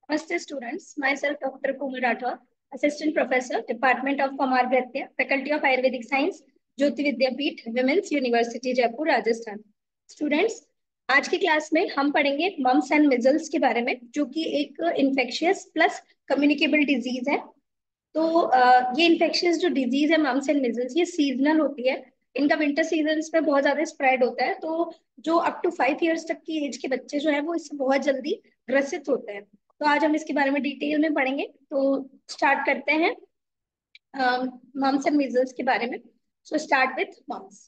Namaste students, myself Dr. Komal Rathod, Assistant Professor, Department of Kumar Bhatia, Faculty of Ayurvedic Science, Jyoti Vidyapeeth women's university Jaipur Rajasthan. Students, आज की class में हम पढ़ेंगे mums and measles के बारे में, जो कि एक इन्फेक्शियस प्लस कम्युनिकेबल डिजीज है। तो ये इन्फेक्शियस जो डिजीज है मम्स एंड मिजल्स, ये सीजनल होती है। इनका विंटर सीजन में बहुत ज्यादा स्प्रेड होता है। तो जो अप टू 5 इयर्स तक की एज के बच्चे जो है वो इससे बहुत जल्दी ग्रसित होते हैं। तो आज हम इसके बारे में डिटेल में पढ़ेंगे। तो स्टार्ट करते हैं मम्स एंड मीजल्स के बारे में। So start with mumps.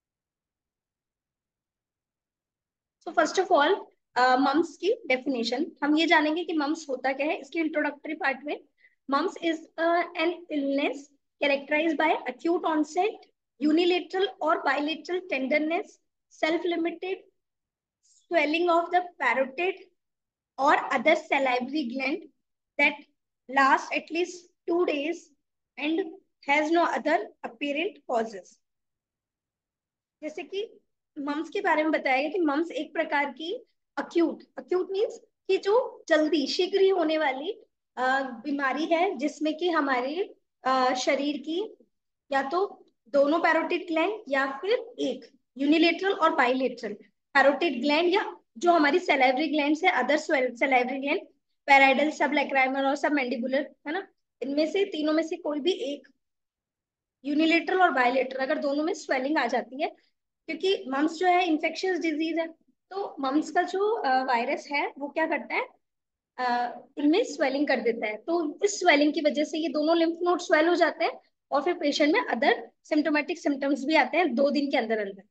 So first of all mumps की डेफिनेशन हम ये जानेंगे कि मम्स होता क्या है। इसके इंट्रोडक्टरी पार्ट में, mumps is an illness characterized by acute onset, unilateral or bilateral tenderness, self-limited swelling of the parotid or other salivary gland that lasts at least 2 days and has no other apparent causes। जैसे कि mums के बारे में बताया गया कि mums एक प्रकार की अक्यूट अक्यूट मीन्स कि जो जल्दी शीघ्र ही होने वाली बीमारी है, जिसमें कि हमारे शरीर की या तो दोनों पैरोटिड ग्लैंड या फिर एक यूनिलेटरल और बाइलेटरल पैरोटिड ग्लैंड, या जो हमारी सैलिवरी ग्लैंड है, अदर सैलिवरी ग्लैंड, पैराइडल, सब लैक्राइमल और सब मैंडिबुलर, है ना। इनमें से तीनों में से कोई भी एक, यूनिलेटरल और बायलेटरल, अगर दोनों में स्वेलिंग आ जाती है, क्योंकि मम्स जो है इन्फेक्शियस डिजीज है। तो मम्स का जो वायरस है वो क्या करता है, इनमें स्वेलिंग कर देता है। तो इस स्वेलिंग की वजह से ये दोनों लिम्फ नोड स्वेल हो जाते हैं और फिर पेशेंट में अदर सिम्टोमेटिक सिम्टम्स भी आते हैं 2 दिन के अंदर अंदर।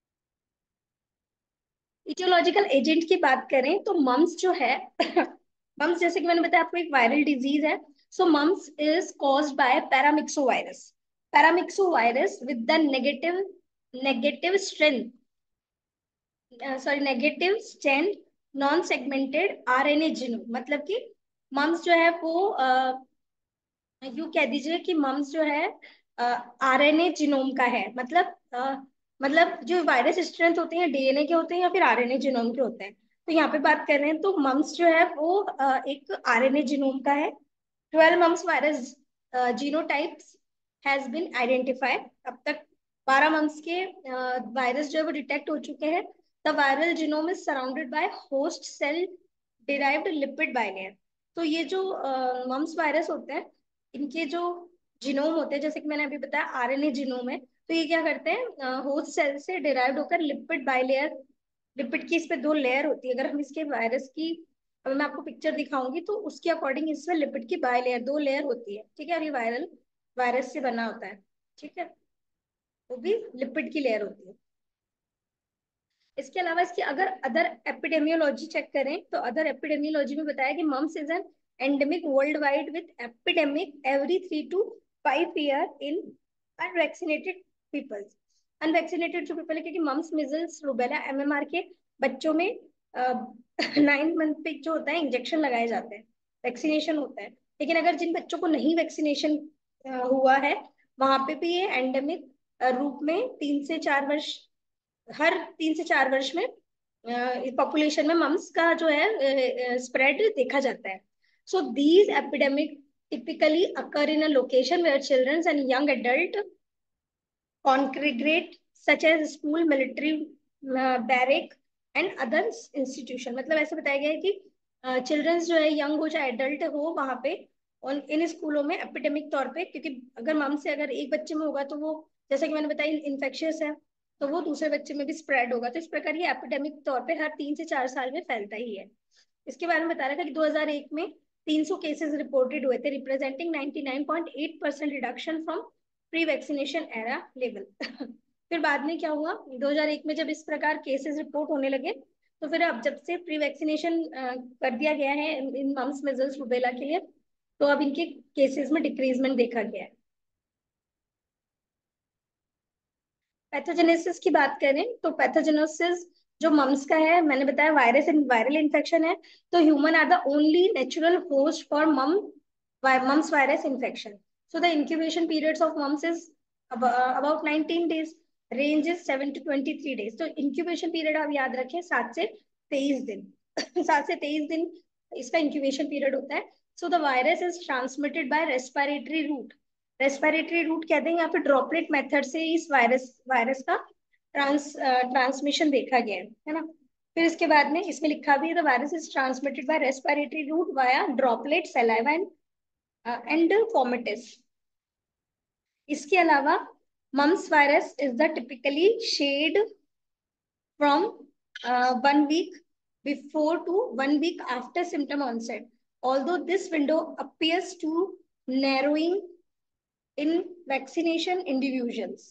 इटियोलॉजिकल एजेंट की बात करें तो मम्स जो है मम्स जैसे कि मैंने बताया आपको एक वायरल डिजीज है। So mumps is caused by paramyxo virus. Paramyxo virus with the negative negative strength sorry negative strand non segmented RNA genome. मतलब कि मम्स जो है वो यू कह दीजिए कि मम्स जो है आरएनए जीनोम का है। मतलब जो वायरस स्ट्रेंथ होते हैं डीएनए के होते हैं या फिर आरएनए जीनोम के होते हैं। तो यहाँ पे बात कर रहे हैं तो मम्स जो है वो एक आरएनए जीनोम का है। 12 mumps virus genotypes has been identified. अब तक 12 मम्स के वायरस जो है वो डिटेक्ट हो चुके हैं। The viral genome is surrounded by host cell derived lipid bilayer. तो ये जो मम्स वायरस होते हैं, इनके जो जीनोम होते हैं, जैसे कि मैंने अभी बताया आरएनए जीनोम है, तो ये क्या करते हैं, होस्ट सेल से डिराइव्ड होकर लिपिड बाइलेयर, लिपिड की इस पे 2 लेयर होती है। अगर हम इसके वायरस की, अब मैं आपको पिक्चर दिखाऊंगी तो उसके अकॉर्डिंग इसमें लिपिड की बाइलेयर 2 लेयर होती है, ठीक है। और ये वायरल वायरस से बना होता है, ठीक है। वो भी लिपिड की लेयर होती है। इसके अलावा इसकी अगर अदर एपिडेमियोलॉजी चेक करें तो अदर एपिडेमियोलॉजी में बताया कि mumps is an endemic world wide with epidemic every 3 to 5 year in unvaccinated peoples. Unvaccinated जो पीपल है, क्योंकि मम्स, मिजल्स, रूबेला, एमएमआर के बच्चों में 9 मंथ पे जो होता है इंजेक्शन लगाए जाते हैं, वैक्सीनेशन होता है। लेकिन अगर जिन बच्चों को नहीं वैक्सीनेशन हुआ है, वहां पे भी ये एंडेमिक रूप में 3 से 4 वर्ष, हर 3 से 4 वर्ष में पॉपुलेशन में मम्स का जो है स्प्रेड देखा जाता है। So these epidemic typically occur in a location where children and young adult congregate, such as school, military barrack and other institution। मतलब ऐसे बताया गया है कि चिल्ड्रंस जो है, यंग हो चाहे एडल्ट हो, वहां पे और इन स्कूलों में एपिडेमिक तौर पे, क्योंकि अगर मम से अगर एक बच्चे में होगा तो वो, जैसा कि मैंने बताया, इन्फेक्शियस है, तो वो दूसरे बच्चे में भी स्प्रेड होगा। तो इस प्रकार ये एपिडेमिक तौर पे हर 3 से 4 साल में फैलता ही है। इसके बारे में बता रहा था कि 2001 में 300 केसेस रिपोर्टेड हुए थे, representing 99.8% reduction from pre vaccination era level. फिर बाद में क्या हुआ, 2001 में जब इस प्रकार केसेस रिपोर्ट होने लगे, तो फिर अब जब से प्री वैक्सीनेशन कर दिया गया है इन मम्स, मिजल्स, रूबेला के लिए, तो अब इनके केसेस में डिक्रीजमेंट देखा गया है। पैथोजेनेसिस की बात करें तो पैथोजेनेसिस जो मम्स का है, मैंने बताया वायरस एंड वायरल इन्फेक्शन है। तो human are the only natural host for mumps virus infection. So the incubation periods of mumps is about 19 days, range is 7 to 23 days। तो इंक्यूबेशन पीरियड आप याद रखें 7 से 23 दिन 7 से 23 दिन इसका इंक्यूबेशन पीरियड होता है. So the virus is transmitted by respiratory route. Respiratory route कहते हैं यहाँ पे ड्रॉपलेट मेथड से इस वायरस वायरस का ट्रांसमिशन देखा गया है ना. फिर इसके बाद में इसमें लिखा भी है the virus is transmitted by respiratory route via droplet saliva and vomitus. इसके अलावा mumps virus is the typically shed from 1 week before to 1 week after symptom onset, although this window appears to narrowing in vaccination individuals.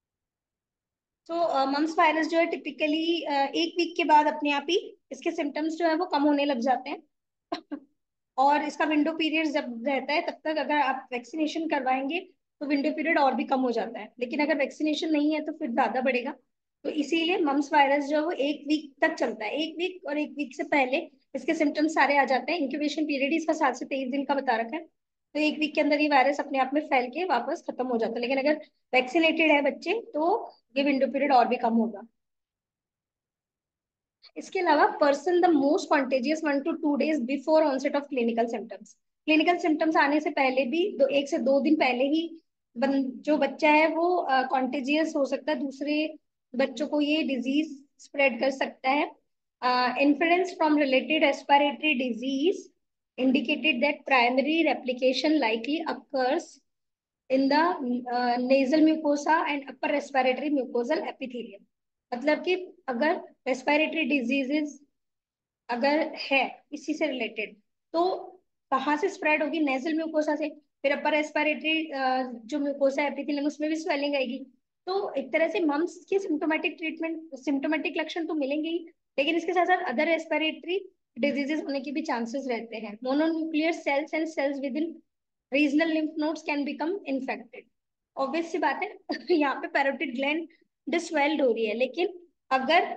तो mumps virus जो है typically 1 week के बाद अपने आप ही इसके सिम्टम्स जो है वो कम होने लग जाते हैं. और इसका विंडो पीरियड जब रहता है तब तक अगर आप वैक्सीनेशन करवाएंगे तो विंडो पीरियड और भी कम हो जाता है, लेकिन अगर वैक्सीनेशन नहीं है तो फिर ज्यादा बढ़ेगा. तो इसीलिए मम्स वायरस जो है वो 1 week तक चलता है. 1 week और 1 week से पहले इसके सिम्टम्स सारे आ जाते हैं. इंक्यूबेशन पीरियड इसका 7 से 23 दिन का बता रखा है. तो 1 week के अंदर ये वायरस अपने आप में फैल के वापस खत्म हो जाता है. लेकिन अगर वैक्सीनेटेड है बच्चे तो ये विंडो पीरियड और भी कम होगा. इसके अलावा person the most contagious 1 to 2 days before onset of clinical symptoms. Clinical symptoms आने से पहले भी 1 से 2 दिन पहले ही जो बच्चा है वो कॉन्टेजियस हो सकता है, दूसरे बच्चों को ये डिजीज स्प्रेड कर सकता है. Influence from related respiratory disease indicated that primary replication likely occurs in the nasal mucosa and upper respiratory mucosal epithelium. मतलब कि अगर रेस्पिरेटरी डिजीजेस अगर है इसी से रिलेटेड तो कहाँ से स्प्रेड होगी? नेजल म्यूकोसा से. फिर अपर रेस्पिरेटरी जो म्यूकोसा एपिथेलियम उसमें भी स्वेलिंग आएगी. तो एक तरह से मम्स के सिम्टोमेटिक ट्रीटमेंट सिम्टोमेटिक लक्षण तो मिलेंगे ही, लेकिन इसके साथ साथ अदर रेस्पिरेटरी डिजीजेस होने के भी चांसेस रहते हैं. Mononuclear cells and cells with in regional lymph nodes can become infected. Obvious सी बात है यहाँ पे पैरोटिड ग्लैंड डिस्वेल्ड हो रही है, लेकिन अगर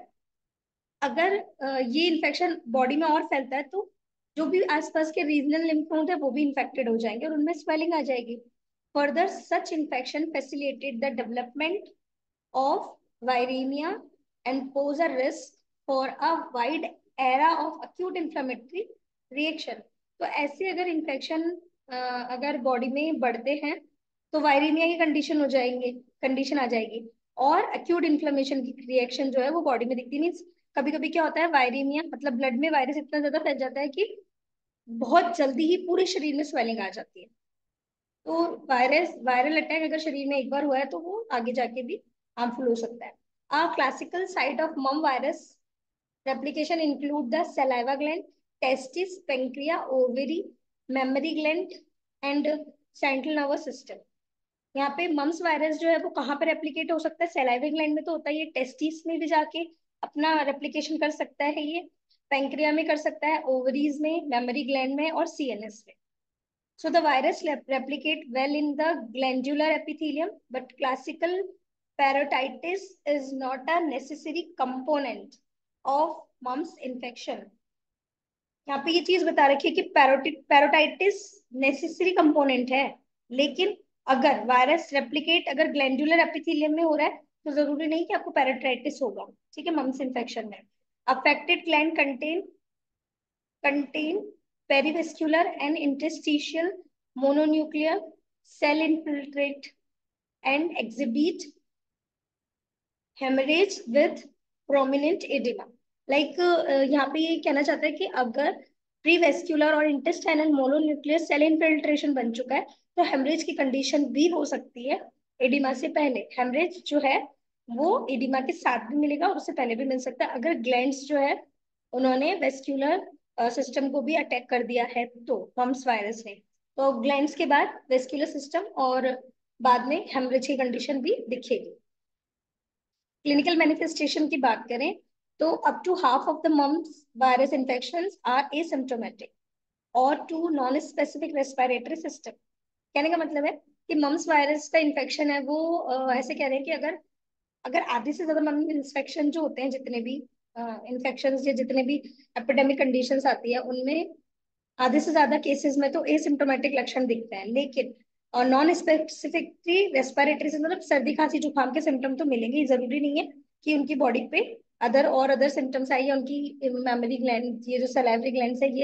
अगर ये इन्फेक्शन बॉडी में और फैलता है तो जो भी आसपास के रीजनल लिम्फ नोड है वो भी इन्फेक्टेड हो जाएंगे और उनमें स्वेलिंग आ जाएगी. Further such infection facilitate the development of viremia and pose a risk for a wide era of acute inflammatory reaction. तो ऐसे अगर इन्फेक्शन अगर बॉडी में बढ़ते हैं तो वायरीमिया की कंडीशन आ जाएगी और एक्यूट इन्फ्लेमेशन की रिएक्शन जो है वो बॉडी में दिखती. मीन्स कभी कभी क्या होता है, वायरीमिया मतलब ब्लड में वायरस इतना ज्यादा फैल जाता है कि बहुत जल्दी ही पूरे शरीर में स्वेलिंग आ जाती है. तो वायरल अटैक अगर शरीर में एक बार हुआ है तो वो आगे जाके भी हार्मफुल हो सकता है. A classical site of mum virus replication include the saliva gland, testis, pancreas, ovary, mammary gland and central nervous system. यहाँ पे मम्स वायरस जो है वो कहाँ पे रेप्लिकेट हो सकता है? सलाइवा ग्लैंड में तो होता है, ये टेस्टिस में भी जाके अपना रेप्लिकेशन कर सकता है, ये पैंक्रिया में कर सकता है, ओवरीज में, मेमोरी ग्लैंड में और सीएनएस में. So the virus replicate well in the glandular epithelium, but classical parotitis is not a necessary component of mumps infection. यहाँ पे ये चीज बता रखी है कि पैरोटाइटिस नेसेसरी कंपोनेंट है, लेकिन अगर वायरस रेप्लिकेट अगर ग्लैंडुलर एपिथेलियम में हो रहा है तो जरूरी नहीं कि आपको पैरोटाइटिस होगा. ठीक है, मम्स इन्फेक्शन में affected gland contain perivascular and interstitial mononuclear cell infiltrate and exhibit hemorrhage with prominent edema. Like यहाँ पे ये कहना चाहता है कि अगर प्रीवेस्क्यूलर और इंटेस्टाइनल मोनोन्यूक्लियर सेल इन्फिल्ट्रेशन बन चुका है तो हेमरेज की कंडीशन भी हो सकती है एडिमा से पहले. हेमरेज जो है वो एडिमा के साथ भी मिलेगा और उससे पहले भी मिल सकता है अगर ग्लैंड्स जो है उन्होंने वेस्क्यूलर सिस्टम को भी अटैक कर दिया है तो मम्स वायरस ने. तो ग्लैंड्स के बाद वेस्क्यूलर सिस्टम और बाद में हेमरेज की कंडीशन भी दिखेगी. क्लिनिकल मैनिफेस्टेशन की बात करें तो up to half of the mumps virus infections are asymptomatic और to non specific respiratory system. कहने का मतलब है कि मम्स वायरस का इन्फेक्शन है वो ऐसे कह रहे हैं कि अगर अगर आधे से ज्यादा मम्स इन्फेक्शन जो होते हैं जितने भी इन्फेक्शन या जितने भी एपिडेमिक कंडीशंस आती है उनमें आधे से ज्यादा केसेस में तो एसिम्प्टोमेटिक लक्षण दिखते हैं, लेकिन और नॉन स्पेसिफिकली रेस्पिरेटरी से मतलब सर्दी खांसी जुकाम के सिम्टम तो मिलेंगे. जरूरी नहीं है कि उनकी बॉडी पे अदर सिम्टम्स आई है. उनकी मेमोरी ग्लैंड ये जो सलाइवरी ग्लैंड है ये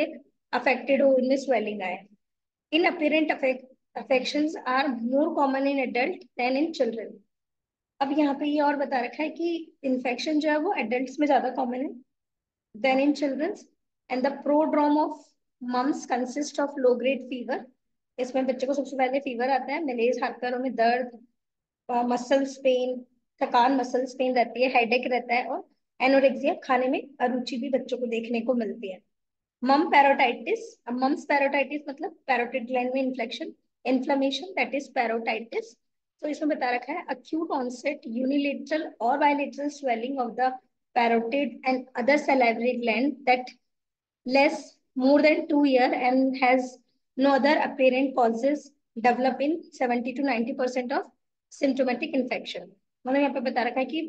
अफेक्टेड हो, इनमें स्वेलिंग आए। In apparent affections are more common in adult than in children. अब यहाँ पे ये और बता रखा है कि इन्फेक्शन जो है वो एडल्ट्स में ज्यादा कॉमन है than in childrens. And the prodrome of mumps consist of low grade fever. इसमें बच्चे को सबसे पहले फीवर आता है, मलेज, हाथ पैरों में दर्द, मसल्स पेन, थकान, मसल्स पेन रहती है, हेडेक रहता है, और एनोरेक्सिया, खाने में अरुचि भी बच्चों को देखने को मिलती है। मम पैरोटाइटिस, अब मम्स पैरोटाइटिस मतलब पैरोटिड ग्लैंड में inflection, inflammation, that is parotitis. तो इसमें बता रखा है acute onset unilateral or bilateral swelling of the parotid and other salivary gland that less more than 2 year and has no other apparent causes develop in 70 to 90% of symptomatic infection। मतलब यहाँ पे बता रखा है कि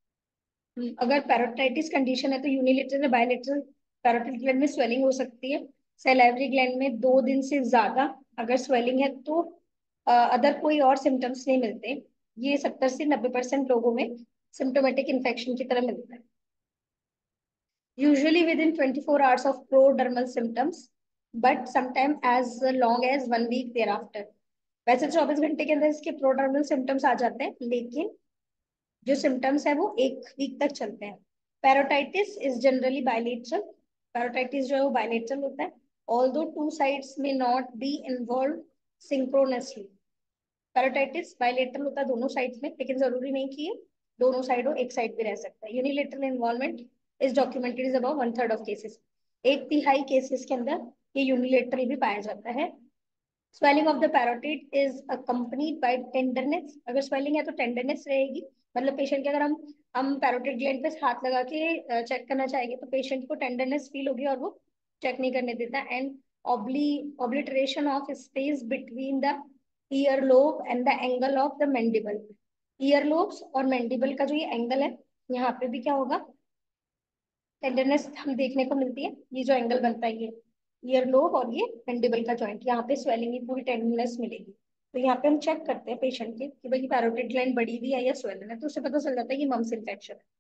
अगर पैरोटाइटिस कंडीशन है तो यूनिलेटरल या बायलेटरल पैरोटिड ग्लैंड में स्वेलिंग हो सकती है। सैलाइवरी ग्लैंड में 2 दिन से ज्यादा अगर स्वेलिंग है तो अदर कोई और सिम्टम्स नहीं मिलते। ये 70 से 90% लोगों में सिम्टोमेटिक इन्फेक्शन की तरह मिलता है। Usually with in 24 hours of prodromal symptoms but sometime as long as 1 week thereafter. वैसे 24 घंटे के अंदर इसके प्रोडर्मल सिम्टम्स आ जाते हैं, लेकिन जो सिम्टम्स है वो 1 week तक चलते हैं। Parotitis is generally bilateral. Parotitis जो है वो बायलेटरल होता है, ऑल्दो टू साइड्स में not be involve synchronously. Parotitis bilateral होता है दोनों साइड्स में, लेकिन जरूरी नहीं कि ये दोनों साइड हो, एक साइड भी रह सकता है। Unilateral involvement is documented is about 1/3 of cases. 1/3 cases के अंदर ये यूनिलेटरल भी पाया जाता है। Swelling of the parotid is accompanied by tenderness. अगर स्वेलिंग है तो टेंडरनेस रहेगी, मतलब पेशेंट के अगर हम पैरोटिड ग्लैंड पे हाथ लगा के चेक करना चाहेंगे तो पेशेंट को टेंडरनेस फील होगी और वो चेक नहीं करने देता। And obliteration of space between the ear lobe and the angle of the mandible. Ear lobes और मैंडिबल का जो ये एंगल है, यहाँ पे भी क्या होगा, टेंडरनेस हम देखने को मिलती है। ये जो एंगल बनता है, ये ईयर लोब और ये मैंडिबल का जॉइंट, यहाँ पे स्वेलिंग की पूरी टेंडरनेस मिलेगी। तो यहाँ पे हम चेक करते हैं पेशेंट के कि भाई पैरोटिड ग्लैंड बड़ी हुई है या स्वेलन है, तो उससे पता चल जाता है कि मम्स इन्फेक्शन है।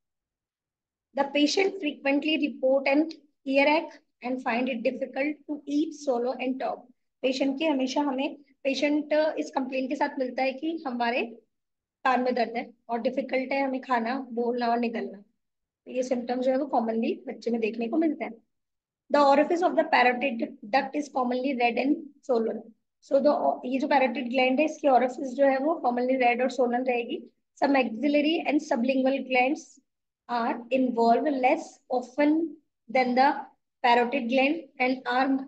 The patient frequently report and earache and find it difficult to eat, swallow and talk. Patient के हमेशा हमें पेशेंट इस कंप्लेन के साथ मिलता है कि हमारे कान में दर्द है और डिफिकल्ट है हमें खाना, बोलना और निगलना। तो ये सिम्टम जो है वो कॉमनली बच्चे में देखने को मिलते हैं। The orifice of the parotid duct is commonly red and swollen. So the ये जो parotid gland है इसकी orifice जो है वो commonly red और swollen रहेगी। Some maxillary and sublingual glands are involved less often than the parotid gland and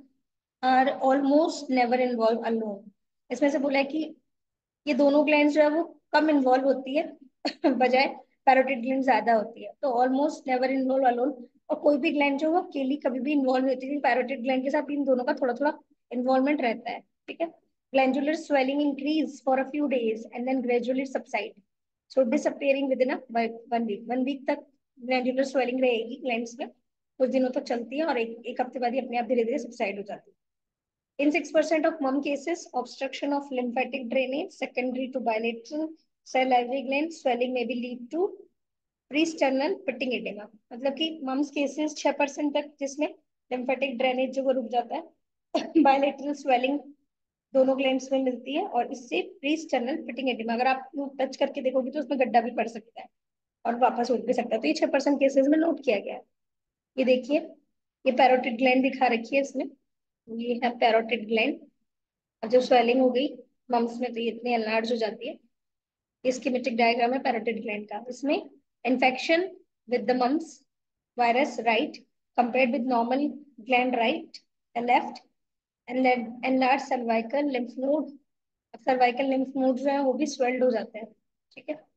are almost never involved alone। इसमें से बोला है कि ये दोनों ग्लैंड जो है वो कम इन्वॉल्व होती है बजाय पैरोटिड ग्लैंड ज्यादा होती है। तो ऑलमोस्ट नेवर इन्वॉल्व अलोन, और कोई भी ग्लैंड जो है वो अकेली कभी भी इन्वॉल्व होती है, पैरोटिड ग्लैंड के साथ इन दोनों का थोड़ा थोड़ा इन्वॉल्वमेंट रहता है। ठीक है। Glandular swelling increase for a few days and then gradually subside, so disappearing with in a 1 week। 1 week तक ग्लैंडुलर स्वेलिंग रहेगी ग्लैंड्स में, कुछ दिनों तक चलती है और एक हफ्ते बाद ही अपने आप धीरे धीरे सबसाइड हो जाती है। In 6% of mum cases, obstruction of lymphatic drainage secondary to bilateral salivary gland swelling may be lead to pre-sternal pitting edema। मतलब कि मम्स केसेस 6% तक जिसमें lymphatic drainage जो वो रुक जाता है bilateral swelling दोनों ग्लैंड्स में मिलती है और इससे प्री-स्टर्नल पिटिंग एडिमा, अगर आप टच करके देखोगे तो उसमें गड्ढा भी पड़ सकता है और वापस उठ भी सकता है। तो ये 6% केसेस में नोट किया गया है। ये देखिए, ये पैरोटिड ग्लैंड दिखा रखी है इसमें, ये है पैरोटिड ग्लैंड। और जब स्वेलिंग हो गई मम्स में तो ये इतनी एनलार्ज हो जाती है। ये स्कीमेटिक डायग्राम है पैरोटिड ग्लैंड का। इसमें infection with the mumps virus right compared with normal gland right left, and enlarge cervical lymph node. Cervical lymph node जो है वो भी स्वेल्ड हो जाते हैं। ठीक है।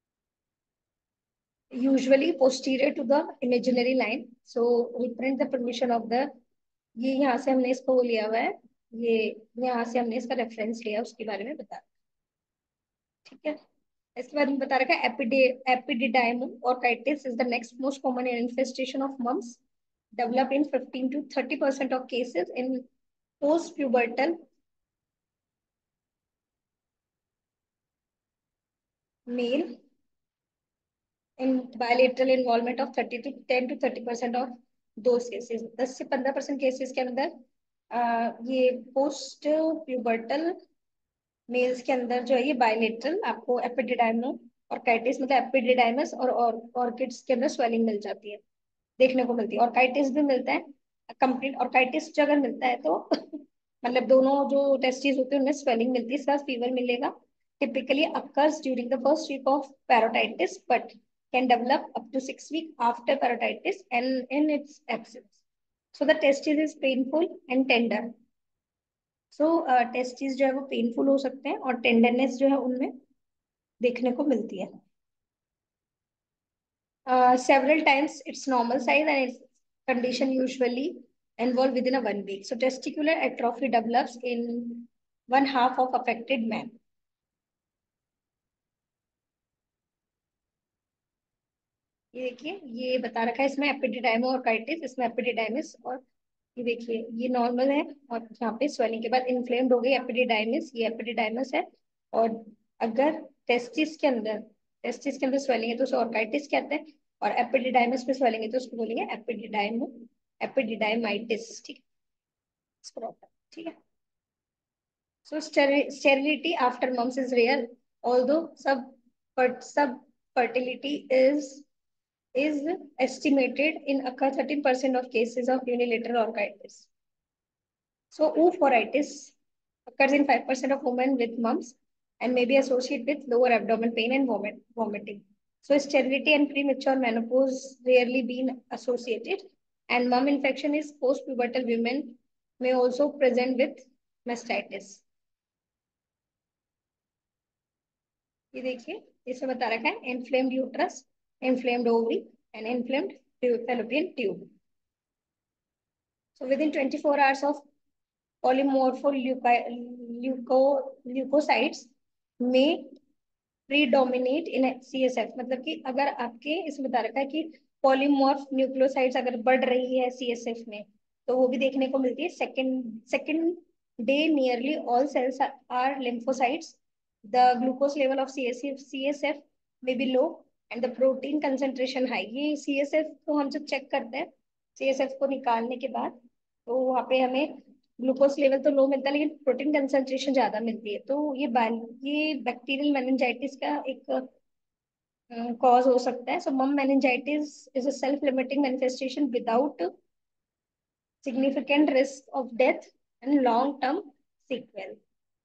Usually posterior to the imaginary line, so represent the permission of the, ये यहाँ से हमने इसको वो लिया हुआ है, ये यहाँ से हमने इसका रेफरेंस लिया, उसके बारे में बता। ठीक है। इसके बारे में बता रखा है epididymoorchitis is the next most common infestation of mumps, develop in 15 to 30% of cases in post-pubertal male, in bilateral involvement of 30 to 10 to 30% of those cases। 10 से 15% केसेस के अंदर ये पोस्ट प्यूबर्टल मेल्स के अंदर जो है ये बायलेटरल आपको एपिडिडाइमो और काइटिस मतलब एपिडिडाइमस और ऑर्किड्स के अंदर स्वेलिंग मिल जाती है, देखने को मिलती है। ऑर्काइटिस भी मिलता है कंप्लीट। ऑर्काइटिस जो अगर मिलता है तो मतलब दोनों जो टेस्टिस होते हैं उनमें स्वेलिंग मिलती है, इसके साथ फीवर मिलेगा। Typically occurs during the first week of parotitis but can develop up to 6 week after parotitis and in its absence. So the testis is painful and tender. So testis जो है वो painful हो सकते हैं और tenderness जो है उनमें देखने को मिलती है। Several times its normal size and its condition usually involve within a 1 week. So testicular atrophy develops in one half of affected man. ये देखिए ये बता रखा है इसमें एपिडिडाइमो और काइटिस, इसमें एपिडिडाइमिस और ये देखिए ये नॉर्मल है और यहाँ पे स्वेलिंग के बाद इन्फ्लेम्ड हो गई एपिडिडाइमिस, ये एपिडिडाइमिस है। और अगर टेस्टिस के अंदर स्वेलिंग है तो उसे ऑर्काइटिस कहते हैं, और एपिडिडाइमिस पे स्वेलिंग है तो उसको बोलेंगे एपिडिडाइमो एपिडिडाइमाइटिस। ठीक है, ठीक है। So sterility after mumps is rare, although sub fertility is estimated in occur 13% of cases of unilateral orchitis. So oophoritis occurs in 5% of women with mumps and may be associated with lower abdomen pain and vomiting. So sterility and premature menopause rarely been associated, and mum infection is post-pubertal women may also present with mastitis. ये देखिए इसमें बता रखा है inflamed uterus, inflamed ovary and inflamed fallopian tube. So within 24 hours of leukocytes may predominate in CSF, मतलब कि अगर आपके इसमें बता रखा है कि पॉलीमॉर्फ न्यूक्लियोसाइड्स अगर बढ़ रही है CSF में तो वो भी देखने को मिलती है। Second day nearly all cells are lymphocytes. The glucose level of CSF may be low and the protein concentration high. ये CSF को हम जब चेक करते हैं CSF को निकालने के बाद तो वहाँ पे हमें ग्लूकोज लेवल तो लो मिलता है लेकिन प्रोटीन कंसंट्रेशन ज्यादा मिलती है। तो ये बैक्टीरियल मेनिंजाइटिस का एक कॉज हो सकता है। सो मम meningitis is a self limiting manifestation without significant risk of death and long term sequel.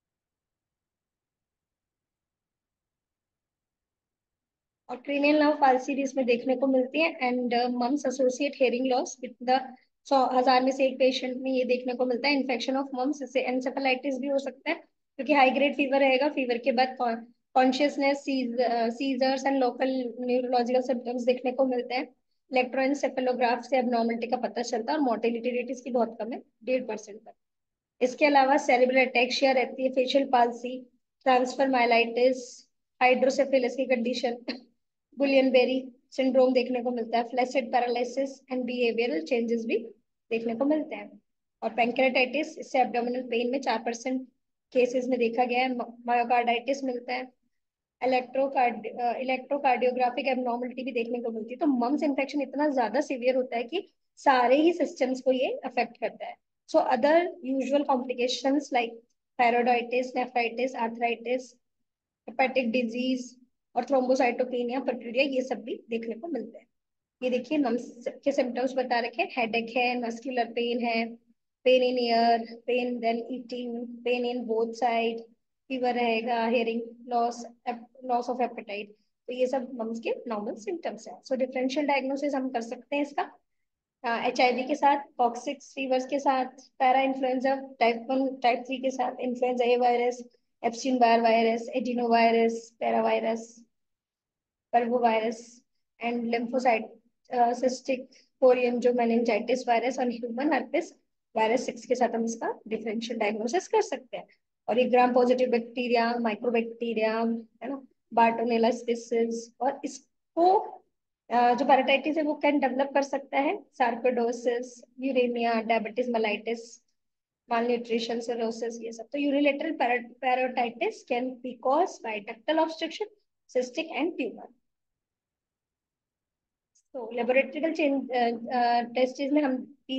और क्रीनियल नर्व पाल्सी भी इसमें देखने को मिलती है and mumps associate hearing loss with the 100,000 में से एक पेशेंट में ये देखने को मिलता है। इन्फेक्शन ऑफ मम्स इससे एंसेफेलाइटिस भी हो सकता है क्योंकि हाई ग्रेड फीवर रहेगा, फीवर के बाद consciousness, seizures and local neurological symptoms देखने को मिलते हैं। इलेक्ट्रोएंसेफेलोग्राफ से एबनॉर्मलिटी का पता चलता है और मोर्टेलिटी रेट इसकी बहुत कम है, 1.5% तक। इसके अलावा सेरिब्रल अटैक्सिया रहती है, facial palsy, transverse myelitis, hydrocephalus की कंडीशन, बुलियन बेरी सिंड्रोम देखने को मिलता है। Flaccid paralysis and behavioural changes भी देखने को मिलते हैं। और पैंक्रेटाइटिस, इससे एब्डोमिनल पेन में 4% केसेस में देखा गया है। मायोकार्डाइटिस मिलता है। इलेक्ट्रोकार्डियोग्राफिक एबनॉर्मलिटी भी देखने को मिलती है। तो मम्स इन्फेक्शन इतना ज्यादा सीवियर होता है कि सारे ही सिस्टम्स को ये अफेक्ट करता है। So other usual complications like thyroiditis, nephritis, arthritis, hepatic disease और थ्रोम्बोसाइटोपेनिया, पर्ट्यूरिया, ये सब भी देखने को मिलते हैं। ये देखिए मम्स के सिम्टम्स बता रखे हैं, हेडेक है, मस्कुलर पेन है, pain in ear, pain then eating, pain in both side, fever रहेगा, hearing loss, loss of appetite. तो ये सब मम्स के नॉर्मल सिम्टम्स हैं। सो डिफरेंशियल डायग्नोसिस हम कर सकते हैं इसका HIV के साथ, कॉक्सिक्स फीवर्स के साथ, पैरा इन्फ्लुएंजा टाइप 1 टाइप 3 के साथ, influenza A virus, Epstein Barr virus, adeno virus, para virus, parvovirus and lymphocytic कोरियम जो meningitis वायरस और ह्यूमन herpes वायरस 6 के साथ हम इसका डिफरेंशियल डायग्नोसिस कर सकते हैं। और ये ग्राम पॉजिटिव बैक्टीरिया, माइक्रोबैक्टीरिया है ना, बार्टोनेला स्पीसीज, और इसको जो पैराटाइटिस है वो कैन डेवलप कर सकता है sarcoidosis, uraemia, diabetes mellitus, malnutrition, cirrhosis, ये सब। तो unilateral parotitis can be caused by ductal obstruction, cystic and tumor. तो लेबोरेटरिकल टेस्ट में हम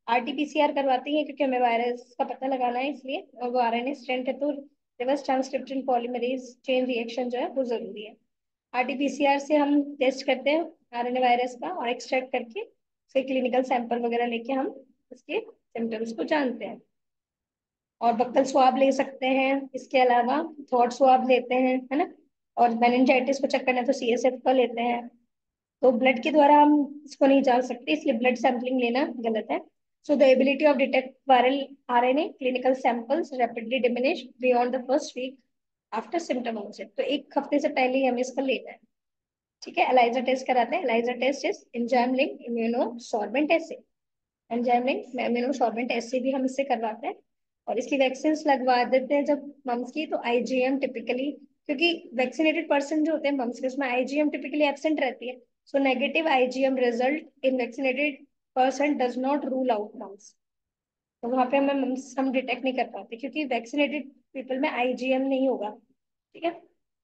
आरटीपीसीआर करवाती हैं क्योंकि हमें वायरस का पता लगाना है, इसलिए, और वो आरएनए स्ट्रैंड है तो reverse transcription polymerase chain reaction जो है वो जरूरी है। आरटीपीसीआर से हम टेस्ट करते हैं आरएनए वायरस का, और एक्सट्रैक्ट करके उसे क्लिनिकल सैंपल वगैरह लेके हम उसके सिम्टम्स को जानते हैं। और बक्कल स्वाब ले सकते हैं, इसके अलावा थ्रोट स्वाब लेते हैं, है ना। और मेनिंजाइटिस को चेक करना है तो सीएसएफ का लेते हैं। तो ब्लड के द्वारा हम इसको नहीं जान सकते, इसलिए ब्लड सैंपलिंग लेना गलत है। So the ability of detect viral RNA clinical samples rapidly diminish beyond the first week after symptom onset. तो एक हफ्ते से पहले ही हमें इसको लेना है। ठीक है, एलाइजा टेस्ट कराते हैं। ELISA test is enzyme linked immunosorbent assay, enzyme linked immunosorbent assay भी हम इससे करवाते हैं। और इसकी वैक्सीन लगवा देते हैं जब मम्स की, तो आईजीएम टिपिकली, क्योंकि वैक्सीनेटेड पर्सन जो होते हैं मम्स के, उसमें आईजीएम टिपिकली एब्सेंट रहती है। So negative IgM result in vaccinated person does not rule out mumps. तो वहां पे हमें मम्स हम डिटेक्ट नहीं कर पाते क्योंकि वैक्सीनेटेड पीपल में आईजीएम नहीं होगा। ठीक है।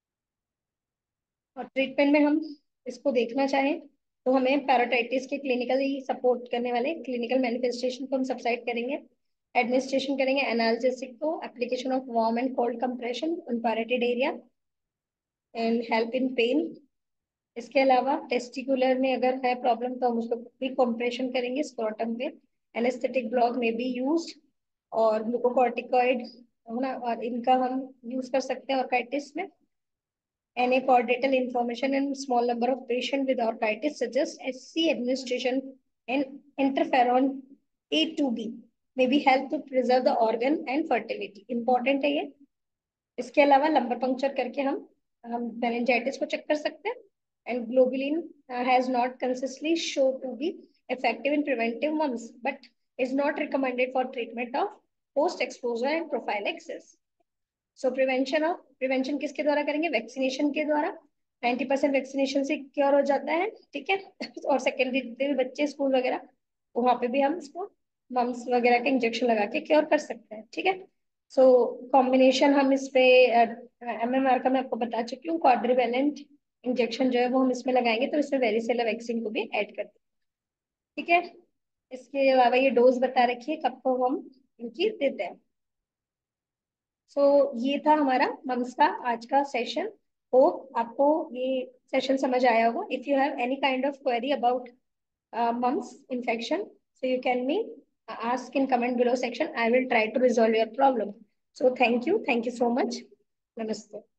और ट्रीटमेंट में हम इसको देखना चाहें तो हमें पैराटाइटिस के क्लिनिकली सपोर्ट करने वाले क्लिनिकल मैनिफेस्टेशन को हम सबसाइड करेंगे, एडमिनिस्ट्रेशन करेंगे एनाल्जेसिक को, application of warm and cold compression on parotid area and help in pain. इसके अलावा टेस्टिकुलर में अगर है प्रॉब्लम तो हम उसको भी कंप्रेशन करेंगे स्क्रोटम पे। Anaesthetic block may be use, और ग्लूकोकॉर्टिकॉइड है ना, और इनका हम यूज कर सकते हैं ऑर्काइटिस में। Anecdotal information in small number of patients with orchitis suggests SC administration and interferon A2B may be help to preserve the organ and fertility. Important है ये। इसके अलावा लंबर पंक्चर करके हम मेनिंजाइटिस को चेक कर सकते हैं। And globulin has not consistently show to be effective in preventive mumps but is not recommended for treatment of post exposure and prophylaxis. So prevention किसके द्वारा करेंगे? वैक्सीनेशन के द्वारा। 90% वैक्सीनेशन से क्योर हो जाता है। ठीक है। और सेकेंडरी जितने भी बच्चे स्कूल वगैरह, वहां पे भी हम इसको मम्स वगैरह के इंजेक्शन लगा के क्योर कर सकते हैं। ठीक है। सो कॉम्बिनेशन हम इस पे एमएमआर का मैं आपको बता चुकी हूँ, क्वाड्रिवेलेंट इंजेक्शन जो है वो हम इसमें लगाएंगे, तो इसमें वेरिसेला वैक्सीन को भी ऐड कर देंगे। ठीक है। इसके अलावा ये डोज बता रखी है कब को हम इनकी देते हैं। सो ये था हमारा मम्स का आज का सेशन। होप आपको ये सेशन समझ आया होगा। If you have any kind of query about mumps infection, so you can me ask in comment below section. I will try to resolve your problem. So thank you so much. Namaste.